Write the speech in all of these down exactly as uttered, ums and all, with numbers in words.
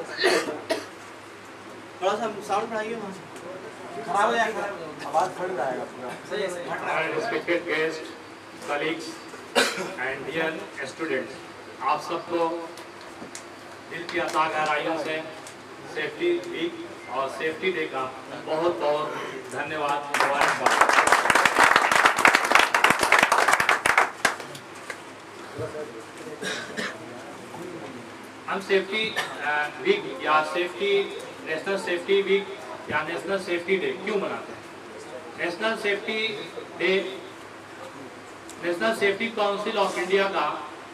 थोड़ा सा साउंड बढ़ाइए, वहाँ से खराब हो जाएगा, आवाज़ फट जाएगा पूरा। Respected guest, colleagues and dear students, आप सबको दिल की अता गहराइयों से सेफ्टी वीक और सेफ्टी डे का बहुत बहुत धन्यवाद, मुबारकबाद। हम सेफ्टी वीक या सेफ्टी नेशनल सेफ्टी वीक या नेशनल सेफ्टी डे क्यों मनाते हैं? National safety day national safety council of India का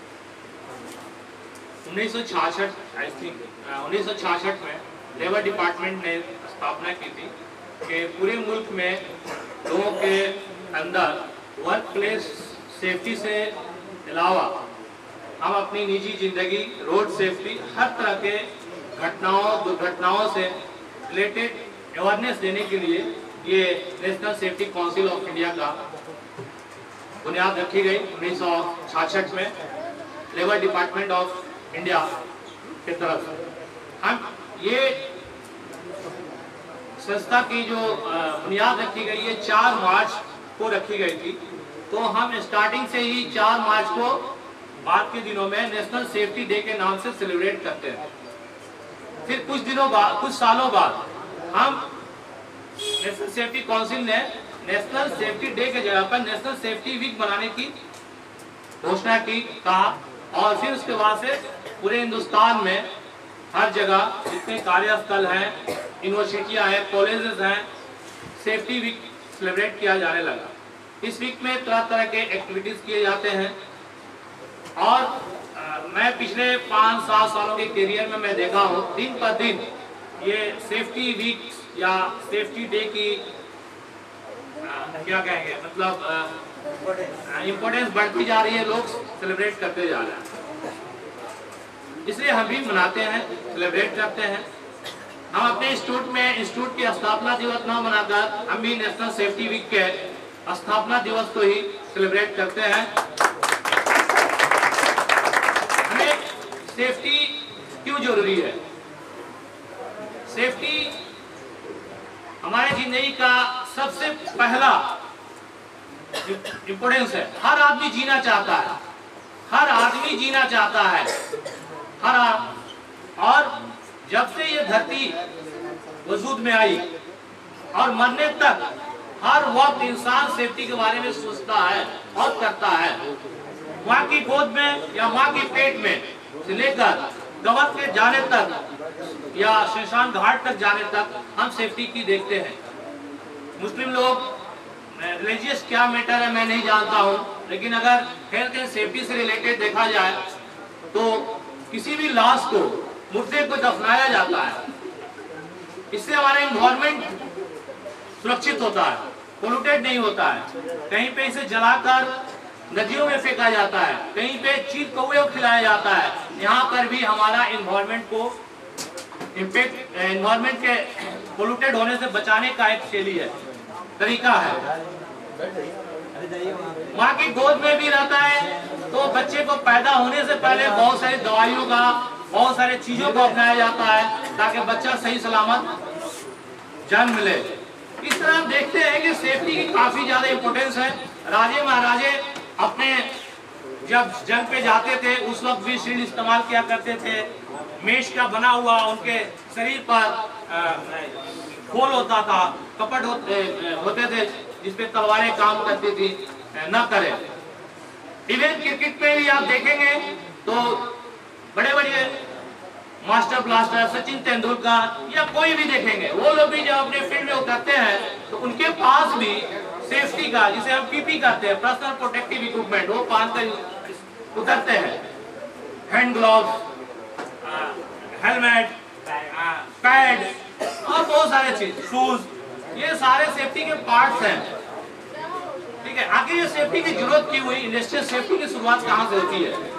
उन्नीस सौ छियासठ आई थिंक उन्नीस सौ छियासठ में लेबर डिपार्टमेंट ने स्थापना की थी कि पूरे मुल्क में लोगों के अंदर वर्क प्लेस सेफ्टी से अलावा हम अपनी निजी जिंदगी, रोड सेफ्टी, हर तरह के घटनाओं दुर्घटनाओं से रिलेटेड अवेयरनेस देने के लिए ये national safety council of India का बुनियाद रखी गई उन्नीस सौ छियासठ में लेबर डिपार्टमेंट ऑफ इंडिया की तरफ से। हम ये संस्था की जो बुनियाद रखी गई है चार मार्च को रखी गई थी, तो हम स्टार्टिंग से ही चार मार्च को बाद के दिनों में नेशनल सेफ्टी डे के नाम से सेलिब्रेट करते हैं। फिर कुछ दिनों बाद, कुछ सालों बाद हम नेशनल सेफ्टी काउंसिल ने नेशनल सेफ्टी डे के जगह पर नेशनल सेफ्टी वीक मनाने की घोषणा की, कहा, और फिर उसके बाद से पूरे हिंदुस्तान में हर जगह जितने कार्यस्थल हैं, यूनिवर्सिटियां हैं, कॉलेजेस हैं, सेफ्टी वीक सेलिब्रेट किया जाने लगा। इस वीक में तरह तरह के एक्टिविटीज किए जाते हैं और आ, मैं पिछले पाँच सात सालों के करियर में मैं देखा हूँ दिन पर दिन ये सेफ्टी वीक या सेफ्टी डे की आ, क्या कहेंगे मतलब इम्पोर्टेंस बढ़ती जा रही है, लोग सेलिब्रेट करते जा रहे हैं, इसलिए हम भी मनाते हैं, सेलिब्रेट करते हैं। हम अपने इंस्टीट्यूट में इंस्टीट्यूट की स्थापना दिवस न मनाकर हम भी नेशनल सेफ्टी वीक के स्थापना दिवस को ही सेलिब्रेट करते हैं। हमें सेफ्टी क्यों जरूरी है? सेफ्टी हमारे जिंदगी का सबसे पहला इंपोर्टेंस है। हर आदमी जीना चाहता है, हर आदमी जीना चाहता है, हर और जब से ये धरती वजूद में आई और मरने तक हर वक्त इंसान सेफ्टी के बारे में सोचता है और करता है। माँ की गोद में या माँ के पेट में से लेकर कब्र के जाने तक या शमशान घाट तक जाने तक हम सेफ्टी की देखते हैं। मुस्लिम लोग, रिलीजियस क्या मैटर है मैं नहीं जानता हूँ, लेकिन अगर हेल्थ एंड सेफ्टी से रिलेटेड देखा जाए तो किसी भी लाश को, मुर्दे को दफनाया जाता है, इससे हमारा एनवायरनमेंट सुरक्षित होता है, पोल्यूटेड नहीं होता है। कहीं पे इसे जलाकर नदियों में फेंका जाता है, कहीं पे चील कौवे को खिलाया जाता है। यहाँ पर भी हमारा एनवायरनमेंट को इम्पैक्ट, एनवायरनमेंट के पोल्यूटेड होने से बचाने का एक शैली है, तरीका है। माँ की गोद में भी रहता है तो बच्चे को पैदा होने से पहले बहुत सारी दवाइयों का, बहुत सारे चीजों को अपनाया जाता है ताकि बच्चा सही सलामत जन्म ले। इस तरह हम देखते हैं कि सेफ्टी की काफी ज्यादा इंपॉर्टेंस है। राजे महाराजे अपने जब जंग पे जाते थे उस वक्त भी शील्ड इस्तेमाल किया करते थे। मेष का बना हुआ उनके शरीर पर खोल होता था, कपट होते, होते थे जिसपे तलवारें काम करती थी, न करे। इवन क्रिकेट में भी आप देखेंगे तो बड़े बड़े मास्टर ब्लास्टर सचिन तेंदुलकर या कोई भी देखेंगे, वो लोग भी जब अपने फील्ड में उतरते हैं तो उनके पास भी सेफ्टी का, जिसे हम पीपी कहते हैं, पर्सनल प्रोटेक्टिव इक्विपमेंट, वो पहनकर उतरते हैं। हैंड ग्लव्स, हेलमेट, पैड और बहुत सारे चीज, शूज, ये सारे सेफ्टी के पार्ट्स हैं। ठीक है, आखिर ये सेफ्टी की जरूरत क्यों हुई? इंडस्ट्रियल सेफ्टी की शुरुआत कहां से होती है?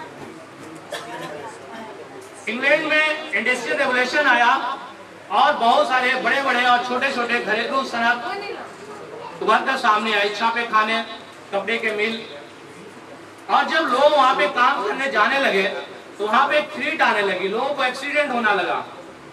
इंग्लैंड में इंडस्ट्रियल रेवोल्यूशन आया और बहुत सारे बड़े बड़े और छोटे छोटे घरेलू सनत उभर कर सामने आई, छापे खाने, कपड़े के मिल। और जब लोग वहां पे काम करने जाने लगे तो वहां पे एक थ्रेट आने लगी, लोगों को एक्सीडेंट होना लगा।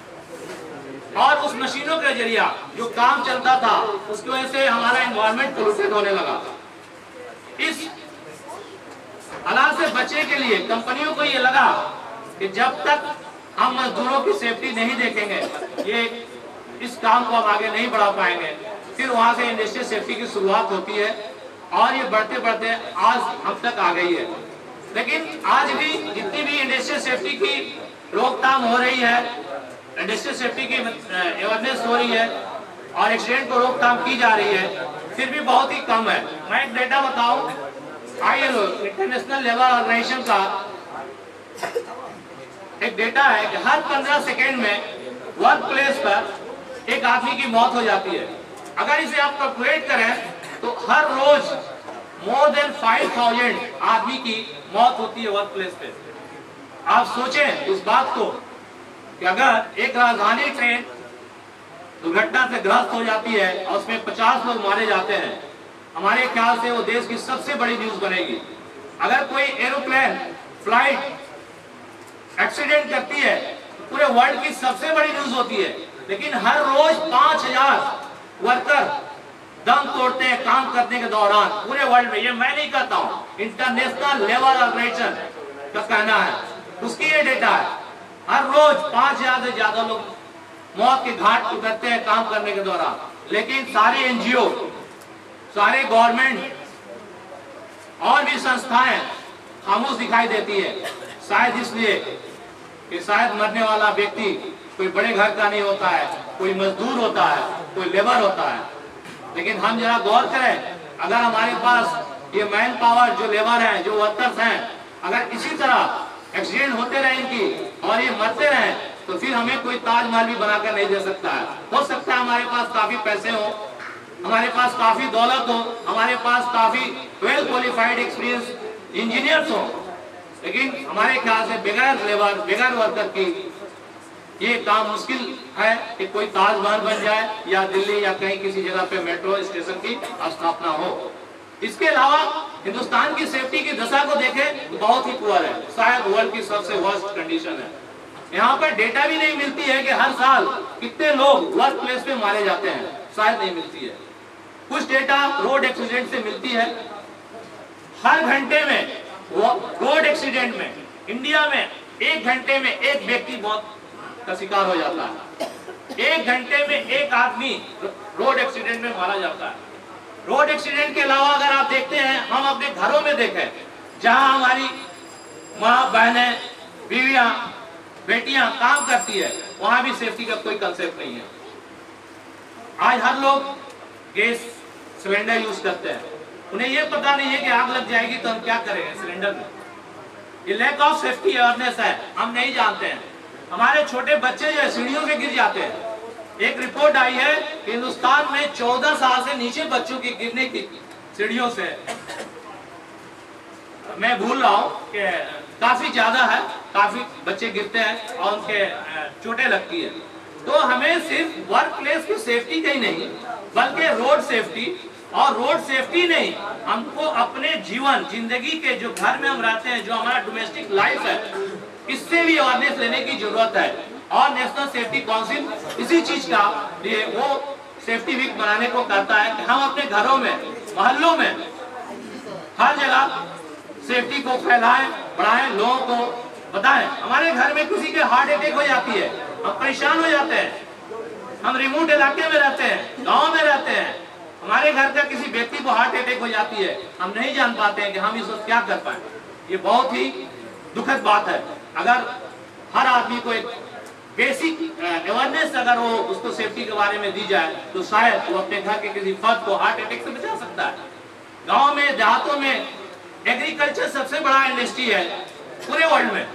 और उस मशीनों के जरिए जो काम चलता था उसकी वजह से हमारा एनवायरनमेंट पोल्यूटेड होने लगा। इस हालात से बचने के लिए कंपनियों को ये लगा कि जब तक हम मजदूरों की सेफ्टी नहीं देखेंगे ये इस काम को हम आगे नहीं बढ़ा पाएंगे। फिर वहां से इंडस्ट्रियल सेफ्टी की शुरुआत होती है और ये बढ़ते बढ़ते आज हम तक आ गई है। लेकिन आज भी जितनी भी इंडस्ट्रियल सेफ्टी की रोकथाम हो रही है, इंडस्ट्रियल सेफ्टी की अवेयरनेस हो रही है और एक्सीडेंट को रोकथाम की जा रही है, फिर भी बहुत ही कम है। मैं एक डेटा बताऊं, I L O international labour organisation का एक डेटा है कि हर पंद्रह सेकेंड में वर्क प्लेस पर एक आदमी की मौत हो जाती है। अगर इसे आप कैलकुलेट करें तो हर रोज मोर देन फाइव थाउजेंड आदमी की मौत होती है वर्क प्लेस पे। आप सोचें इस बात को कि अगर एक राजधानी ट्रेन दुर्घटना से ग्रस्त हो जाती है और उसमें पचास लोग मारे जाते हैं, हमारे ख्याल से वो देश की सबसे बड़ी न्यूज बनेगी। अगर कोई एरोप्लेन फ्लाइट एक्सीडेंट करती है तो पूरे वर्ल्ड की सबसे बड़ी न्यूज होती है। लेकिन हर रोज पांच हजार वर्कर दम तोड़ते हैं काम करने के दौरान पूरे वर्ल्ड में। ये मैं नहीं कहता हूं, इंटरनेशनल लेबर ऑर्गेनाइजेशन का कहना है, उसकी ये डेटा है। हर रोज पांच हजार से ज्यादा लोग मौत के घाट उतरते हैं काम करने के दौरान। लेकिन सारे एनजीओ, सारे गवर्नमेंट और भी संस्थाएं खामोश दिखाई देती है। शायद इसलिए कि शायद मरने वाला व्यक्ति कोई बड़े घर का नहीं होता है, कोई मजदूर होता है, कोई लेबर होता है। लेकिन हम जरा गौर करें, अगर हमारे पास ये मैन पावर जो लेबर है, जो वर्कर्स हैं, अगर इसी तरह एक्सीडेंट होते रहे इनकी और ये मरते रहे तो फिर हमें कोई ताजमहल भी बनाकर नहीं दे सकता है। हो सकता है हमारे पास काफी पैसे हो, हमारे पास काफी दौलत हो, हमारे पास काफी वेल क्वालिफाइड एक्सपीरियंस इंजीनियर्स हो, लेकिन हमारे ख्याल से बगैर लेबर, बगैर वर्कर की ये काम मुश्किल है कि कोई ताजमहल बन जाए या दिल्ली या कहीं किसी जगह पे मेट्रो स्टेशन की स्थापना हो। इसके अलावा हिंदुस्तान की सेफ्टी की दशा को देखें तो बहुत ही पुअर है, शायद वर्ल्ड की सबसे वर्स्ट कंडीशन है। यहाँ पर डेटा भी नहीं मिलती है कि हर साल कितने लोग वर्क प्लेस पे मारे जाते हैं, शायद नहीं मिलती है। कुछ डेटा रोड एक्सीडेंट से मिलती है। हर घंटे में रोड एक्सीडेंट में इंडिया में एक घंटे में एक व्यक्ति मौत का शिकार हो जाता है। एक घंटे में एक आदमी रोड एक्सीडेंट में मारा जाता है। रोड एक्सीडेंट के अलावा अगर आप देखते हैं, हम अपने घरों में देखें जहां हमारी माँ, बहनें, बीवियां, बेटियां काम करती है, वहां भी सेफ्टी का कोई कंसेप्ट नहीं है। आज हर लोग गैस सिलेंडर यूज करते हैं, उन्हें यह पता नहीं है कि आग लग जाएगी तो हम क्या करेंगे सिलेंडर में। ये लैक ऑफ सेफ्टी अवेयरनेस है, हम नहीं जानते हैं। हमारे छोटे बच्चे जो है सीढ़ियों से गिर जाते हैं। एक रिपोर्ट आई है कि हिंदुस्तान में चौदह साल से नीचे बच्चों की गिरने की सीढ़ियों से, मैं भूल रहा हूँ कि काफी ज्यादा है, काफी बच्चे गिरते हैं और उनके चोटें लगती है। तो हमें सिर्फ वर्क प्लेस की सेफ्टी का ही नहीं बल्कि रोड सेफ्टी, और रोड सेफ्टी नहीं, हमको अपने जीवन जिंदगी के जो घर में हम रहते हैं, जो हमारा डोमेस्टिक लाइफ है, इससे भी अवेयरनेस लेने की जरूरत है। और नेशनल सेफ्टी काउंसिल इसी चीज का लिए वो सेफ्टी वीक बनाने को करता है कि हम अपने घरों में, मोहल्लों में, हर जगह सेफ्टी को फैलाएं, बढ़ाएं, लोगों को बताएं। हमारे घर में किसी के हार्ट अटैक हो जाती है, हम परेशान हो जाते हैं। हम रिमोट इलाके में रहते हैं, गाँव में रहते हैं, हमारे घर का किसी व्यक्ति को हार्ट अटैक हो जाती है, हम नहीं जान पाते हैं कि हम इस वक्त क्या कर पाए। ये बहुत ही दुखद बात है। अगर हर आदमी को एक बेसिक अवेयरनेस अगर वो उसको सेफ्टी के बारे में दी जाए तो शायद वो अपने घर के किसी फर्द को हार्ट अटैक से बचा सकता है। गांव में, देहातों में एग्रीकल्चर सबसे बड़ा इंडस्ट्री है पूरे वर्ल्ड में,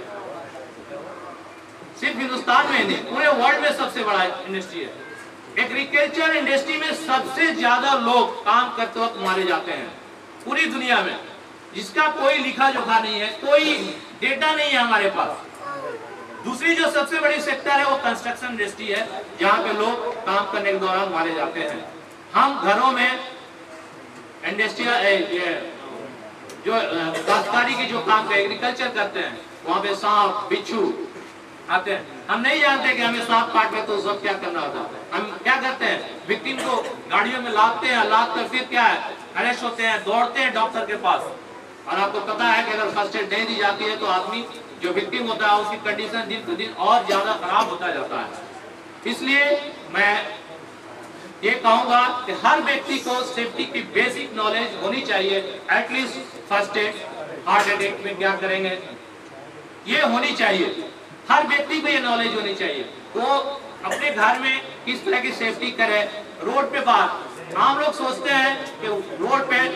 सिर्फ हिंदुस्तान में नहीं पूरे वर्ल्ड में सबसे बड़ा इंडस्ट्री है। एग्रीकल्चर इंडस्ट्री में सबसे ज्यादा लोग काम करते वक्त मारे जाते हैं पूरी दुनिया में, जिसका कोई लिखा जोखा नहीं है, कोई डेटा नहीं है हमारे पास। दूसरी जो सबसे बड़ी सेक्टर है वो कंस्ट्रक्शन इंडस्ट्री है, जहाँ पे लोग काम करने के दौरान मारे जाते हैं। हम घरों में इंडस्ट्रियल जो काश्तकारी की जो काम का एग्रीकल्चर करते हैं, वहाँ पे सांप, बिच्छू आते हैं। हम नहीं जानते कि हमें सांप काट ले तो उस वक्त क्या करना होता है। हम क्या करते हैं, विक्टिम को गाड़ियों में लादते हैं, लाद कर फिर क्या है, अरेस्ट होते हैं, दौड़ते हैं डॉक्टर के पास। और आपको पता है कि अगर फर्स्ट एड नहीं दी जाती है तो आदमी जो विक्टिम होता है उसकी कंडीशन दिन प्रतिदिन और ज्यादा खराब होता जाता है। इसलिए मैं ये कहूंगा कि हर व्यक्ति को सेफ्टी की बेसिक नॉलेज होनी चाहिए। At least first aid, heart attack में क्या करेंगे, ये होनी चाहिए। हर व्यक्ति को ये नॉलेज होनी चाहिए। वो अपने घर में किस तरह की सेफ्टी करे, रोड पे बात। आम लोग सोचते हैं कि रोड पे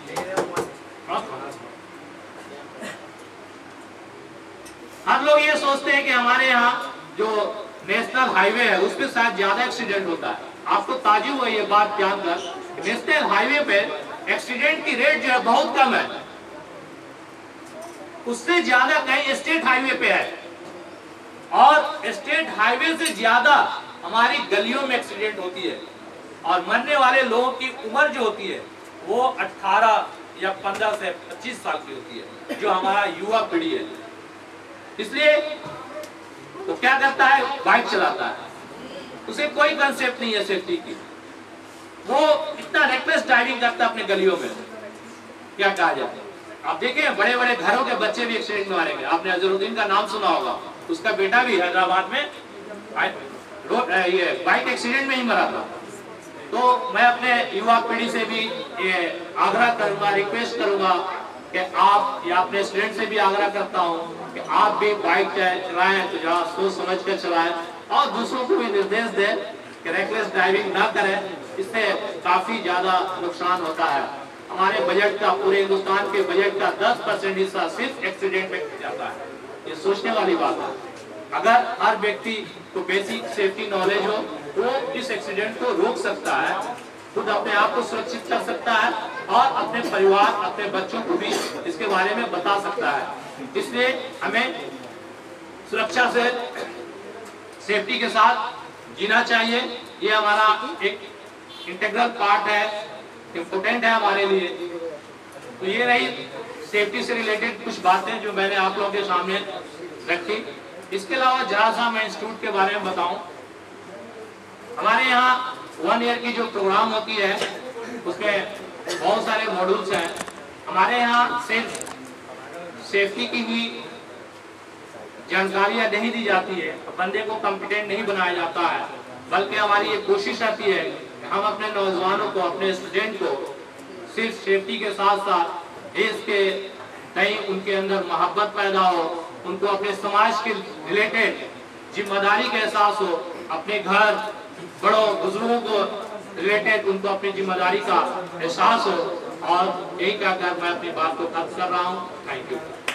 हर लोग ये सोचते हैं कि हमारे यहाँ जो नेशनल हाईवे है उस पर शायद ज्यादा एक्सीडेंट होता है। आपको ताजुब हुआ ये बात जानकर, नेशनल हाईवे पे एक्सीडेंट की रेट जो है बहुत कम है, उससे ज्यादा कहीं स्टेट हाईवे पे है। और स्टेट हाईवे से ज्यादा हमारी गलियों में एक्सीडेंट होती है। और मरने वाले लोगों की उम्र जो होती है वो अठारह या पंद्रह से पच्चीस साल की होती है, जो हमारा युवा पीढ़ी है। इसलिए तो क्या करता है, बाइक चलाता है, उसे कोई कंसेप्ट नहीं है सेफ्टी की, वो इतना रेकलेस ड्राइविंग करता है अपने गलियों में, क्या कहा जाए। आप देखें बड़े बड़े घरों के बच्चे भी एक्सीडेंट में मारे गए। आपने अजरुद्दीन का नाम सुना होगा, उसका बेटा भी हैदराबाद में रोड ये बाइक एक्सीडेंट में ही मरा था। तो मैं अपने युवा पीढ़ी से भी ये आग्रह करूंगा, रिक्वेस्ट करूंगा कि आप या अपने स्टूडेंट से भी आग्रह करता हूं कि आप भी बाइक चलाएं तो जरा सोच समझ कर चलाएं और दूसरों को भी निर्देश दें कि रेकलेस ड्राइविंग ना करें। इससे काफी ज्यादा नुकसान होता है। हमारे बजट का, पूरे हिंदुस्तान के बजट का दस परसेंट हिस्सा सिर्फ एक्सीडेंट में जाता है। ये सोचने वाली बात है। अगर हर व्यक्ति को बेसिक सेफ्टी नॉलेज हो वो इस एक्सीडेंट को रोक सकता है, खुद अपने आप को सुरक्षित कर सकता है और अपने परिवार, अपने बच्चों को भी इसके बारे में बता सकता है। इसलिए हमें सुरक्षा से, सेफ्टी के साथ जीना चाहिए। ये हमारा एक इंटीग्रल पार्ट है, इम्पोर्टेंट है हमारे लिए। तो ये रही सेफ्टी से रिलेटेड कुछ बातें जो मैंने आप लोगों के सामने रखी। इसके अलावा जरा सा मैं इंस्टीट्यूट के बारे में बताऊं। हमारे यहाँ वन ईयर की जो प्रोग्राम होती है उसमें बहुत सारे मॉड्यूल्स हैं। हमारे यहाँ सिर्फ सेफ्टी की ही जानकारियां नहीं दी जाती है, बंदे को कॉम्पिटेंट नहीं बनाया जाता है, बल्कि हमारी ये कोशिश रहती है कि हम अपने नौजवानों को, अपने स्टूडेंट को सिर्फ सेफ्टी के साथ साथ देश के कहीं उनके अंदर मोहब्बत पैदा हो, उनको अपने समाज के रिलेटेड जिम्मेदारी का एहसास हो, अपने घर बड़ों बुजुर्गों को रिलेटेड उनको अपनी जिम्मेदारी का एहसास हो। और यही कहकर मैं अपनी बात को खत्म कर रहा हूँ। Thank you.